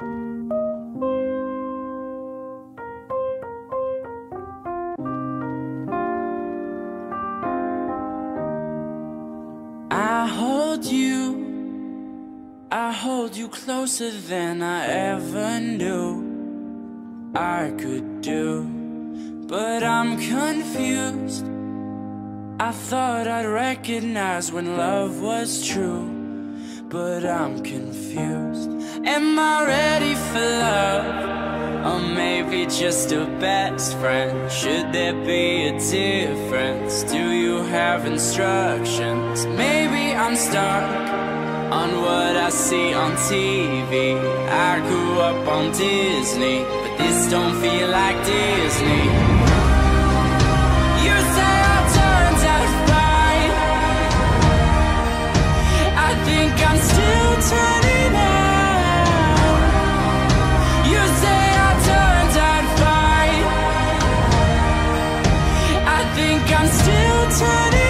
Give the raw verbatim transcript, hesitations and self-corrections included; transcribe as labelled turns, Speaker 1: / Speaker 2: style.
Speaker 1: I hold you, I hold you closer than I ever knew I could do. But I'm confused. I thought I'd recognize when love was true, but I'm confused. Am I ready for love? Or maybe just a best friend? Should there be a difference? Do you have instructions? Maybe I'm stuck on what I see on T V. I grew up on Disney, but this don't feel like Disney. You say I turned out fine. I think I'm still turning out. You say I turned out fine. I think I'm still turning out.